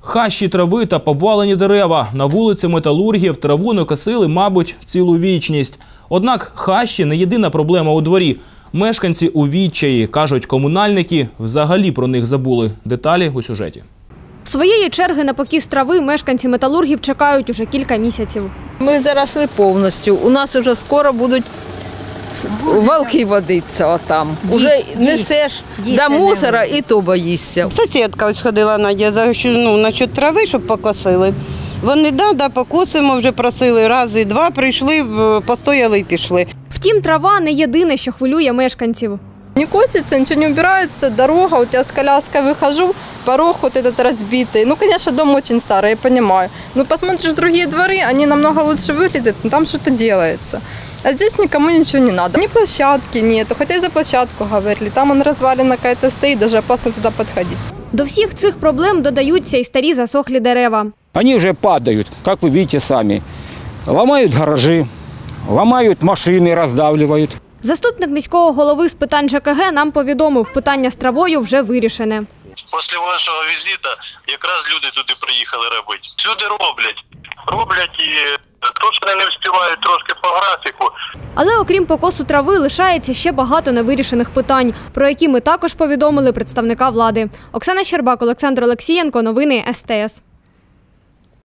Хащі трави та повалені дерева. На вулиці Металургів траву не косили, мабуть, цілу вічність. Однак хащі не єдина проблема у дворі. Мешканці у відчаї, кажуть комунальники, взагалі про них забули. Деталі у сюжеті. Своєї черги на покіс трави мешканці Металургів чекають уже кілька місяців. Ми заросли повністю. У нас вже скоро будуть валки водитися отам. Уже несеш до мусора і то боїшся. Сусідка ось ходила, Надя, насчет трави, щоб покосили. Вони, да, покосимо, вже просили раз і два, прийшли, постояли і пішли. Втім, трава не єдине, що хвилює мешканців. Не косится, ничего не убирается, дорога, вот я с коляской выхожу, порог вот этот разбитый. Ну, конечно, дом очень старый, я понимаю. Но посмотришь другие дворы, они намного лучше выглядят, но там что-то делается. А здесь никому ничего не надо. Ни площадки нету, хотя и за площадку говорили. Там он развалина какая-то стоит, даже опасно туда подходить. До всіх цих проблем додаються і старі засохлі дерева. Они уже падают, как вы видите сами. Ломают гаражи, ломают машины, раздавливают. Заступник міського голови з питань ЖКГ нам повідомив, питання з травою вже вирішене. Після вашого візиту якраз люди туди приїхали робити. Люди роблять і трошки не встигають, трошки по графіку. Але окрім покосу трави лишається ще багато невирішених питань, про які ми також повідомили представника влади. Оксана Щербак, Олександр Олексієнко, новини СТС.